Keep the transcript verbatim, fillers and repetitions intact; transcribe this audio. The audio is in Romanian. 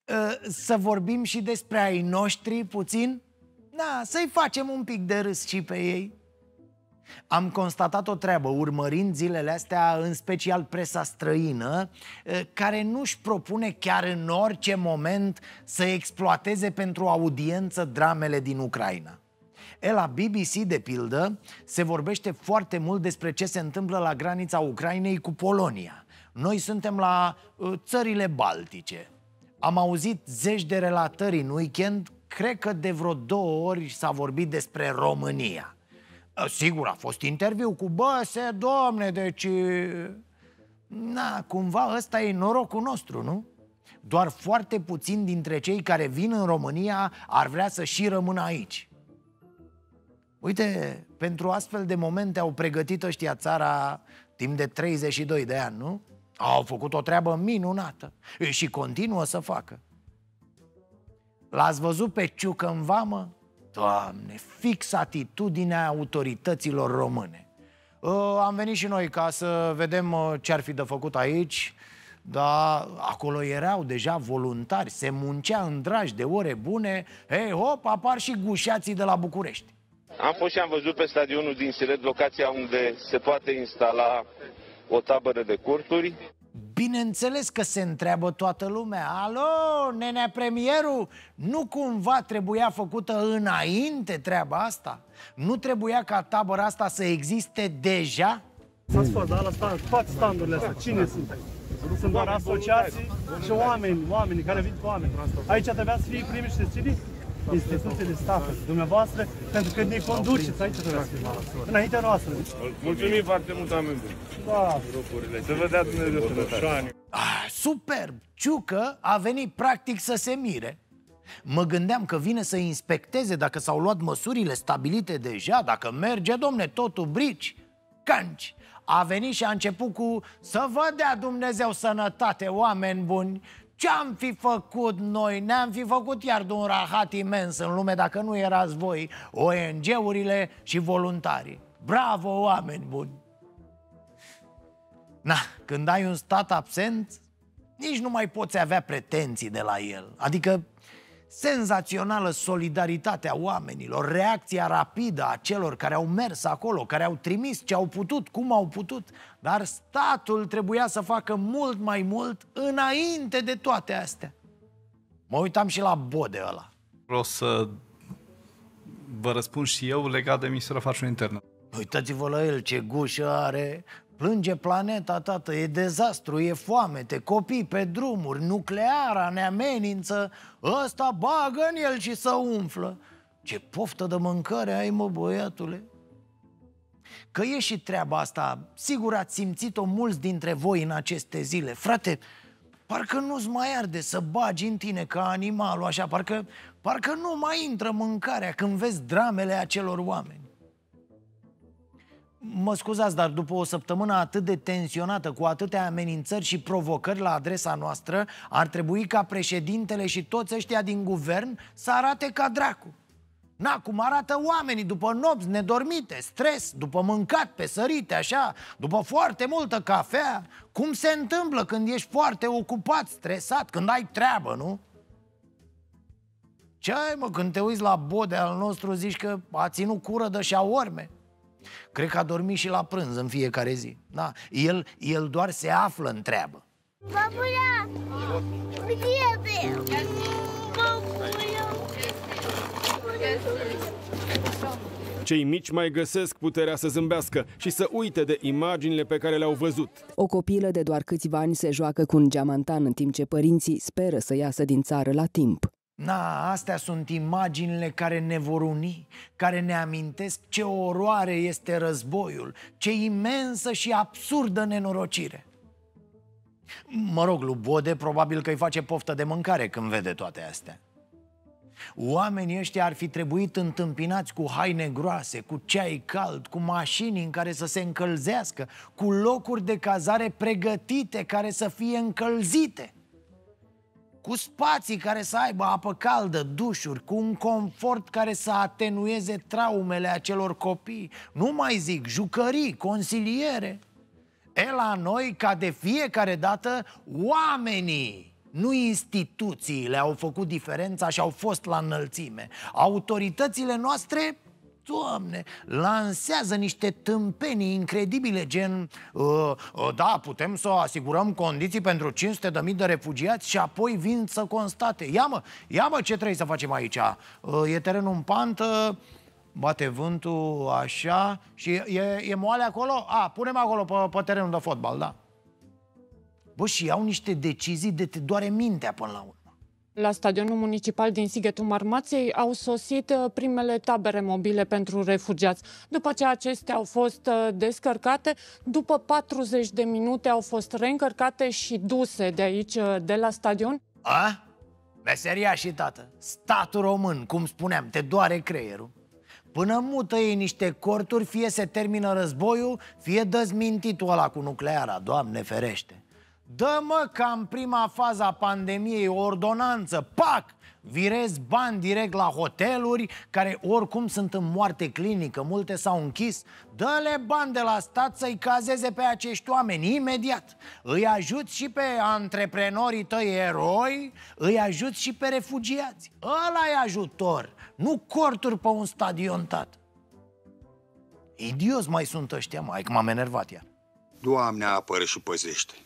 Să vorbim și despre ai noștri puțin? Da, să-i facem un pic de râs și pe ei. Am constatat o treabă, urmărind zilele astea, în special presa străină, care nu-și propune chiar în orice moment să exploateze pentru audiență dramele din Ucraina. E, la B B C, de pildă, se vorbește foarte mult despre ce se întâmplă la granița Ucrainei cu Polonia. Noi suntem la uh, țările baltice. Am auzit zeci de relatări în weekend, cred că de vreo două ori s-a vorbit despre România. Sigur, a fost interviu cu băse, domne, deci... Na, cumva ăsta e norocul nostru, nu? Doar foarte puțini dintre cei care vin în România ar vrea să și rămână aici. Uite, pentru astfel de momente au pregătit ăștia țara timp de treizeci și doi de ani, nu? Au făcut o treabă minunată și continuă să facă. L-ați văzut pe Ciucă în vamă? Doamne, fix atitudinea autorităților române. Am venit și noi ca să vedem ce ar fi de făcut aici. Dar acolo erau deja voluntari, se muncea în dragi de ore bune. Hei, hop, apar și gușații de la București. Am fost și am văzut pe stadionul din Siret locația unde se poate instala o tabără de corturi. Bineînțeles că se întreabă toată lumea: alo, nenea premierul, nu cumva trebuia făcută înainte treaba asta? Nu trebuia ca tabăra asta să existe deja? S-a spus, da, la stand, toate standurile astea, cine sunt? Sunt doar asociații și oameni, oamenii care vin cu oameni. Aici trebuia să fie primi și cine? Instituții de stat, dumneavoastră, pentru că ne conduceți, aici trebuia să fie, înaintea noastră. Mulțumim foarte mult, oameni buni. Da. Să vă dea Dumnezeu sănătate. Ah, superb! Ciucă a venit practic să se mire. Mă gândeam că vine să inspecteze dacă s-au luat măsurile stabilite deja, dacă merge, domne, totul brici. Canci! A venit și a început cu: să vă dea Dumnezeu sănătate, oameni buni. Ce-am fi făcut noi? Ne-am fi făcut iar de un rahat imens în lume dacă nu erați voi, O N G-urile și voluntarii. Bravo, oameni buni! Na, când ai un stat absent, nici nu mai poți avea pretenții de la el. Adică senzațională solidaritatea oamenilor, reacția rapidă a celor care au mers acolo, care au trimis ce au putut, cum au putut. Dar statul trebuia să facă mult mai mult înainte de toate astea. Mă uitam și la Bode ăla. Vreau să vă răspund și eu legat de Ministerul Afacerilor Interne. Uitați-vă la el, ce gușă are. Plânge planeta, tată, e dezastru, e foamete, copii pe drumuri, nucleara ne amenință. Ăsta bagă în el și să umflă. Ce poftă de mâncare ai, mă, băiatule. Că e și treaba asta, sigur ați simțit-o mulți dintre voi în aceste zile. Frate, parcă nu-ți mai arde să bagi în tine ca animalul așa, parcă, parcă nu mai intră mâncarea când vezi dramele acelor oameni. Mă scuzați, dar după o săptămână atât de tensionată, cu atâtea amenințări și provocări la adresa noastră, ar trebui ca președintele și toți ăștia din guvern să arate ca dracu. Na, cum arată oamenii după nopți nedormite, stres, după mâncat pe sărite, așa, după foarte multă cafea. Cum se întâmplă când ești foarte ocupat, stresat, când ai treabă, nu? Ce ai, mă, când te uiți la Bode al nostru, zici că a ținut cură de șaorme? Cred că a dormit și la prânz în fiecare zi. Da, el, el doar se află în treabă. Babuia! Cei mici mai găsesc puterea să zâmbească și să uite de imaginile pe care le-au văzut. O copilă de doar câțiva ani se joacă cu un geamantan în timp ce părinții speră să iasă din țară la timp. Na, astea sunt imaginile care ne vor uni, care ne amintesc ce oroare este războiul, ce imensă și absurdă nenorocire. Mă rog, lui Bode probabil că îi face poftă de mâncare când vede toate astea. Oamenii ăștia ar fi trebuit întâmpinați cu haine groase, cu ceai cald, cu mașini în care să se încălzească, cu locuri de cazare pregătite care să fie încălzite, cu spații care să aibă apă caldă, dușuri, cu un confort care să atenueze traumele acelor copii. Nu mai zic, jucării, consiliere. E, la noi, ca de fiecare dată, oamenii Nu instituțiile au făcut diferența și au fost la înălțime. Autoritățile noastre, Doamne, lansează niște tâmpenii incredibile, gen uh, uh, da, putem să asigurăm condiții pentru cinci sute de mii de refugiați și apoi vin să constate. Ia mă, ia mă ce trebuie să facem aici. uh, E terenul în pantă, bate vântul așa și e, e moale acolo? A, punem acolo pe, pe terenul de fotbal, da. Bă, și iau niște decizii de te doare mintea până la urmă. La stadionul municipal din Sighetul Marmației au sosit primele tabere mobile pentru refugiați. După ce acestea au fost descărcate, după patruzeci de minute au fost reîncărcate și duse de aici, de la stadion. A? Meseria și tată. Statul român, cum spuneam, te doare creierul. Până mută ei niște corturi, fie se termină războiul, fie dă-ți mintitul ăla cu nucleara, Doamne ferește. Dă mă ca în prima fază a pandemiei o ordonanță, pac, virezi bani direct la hoteluri care oricum sunt în moarte clinică, multe s-au închis. Dă-le bani de la stat să-i cazeze pe acești oameni imediat. Îi ajuți și pe antreprenorii tăi eroi, îi ajuți și pe refugiați. Ăla e ajutor, nu corturi pe un stadion, tată. Idioți mai sunt ăștia, mai că m-am enervat iar. Doamne apără și păzește.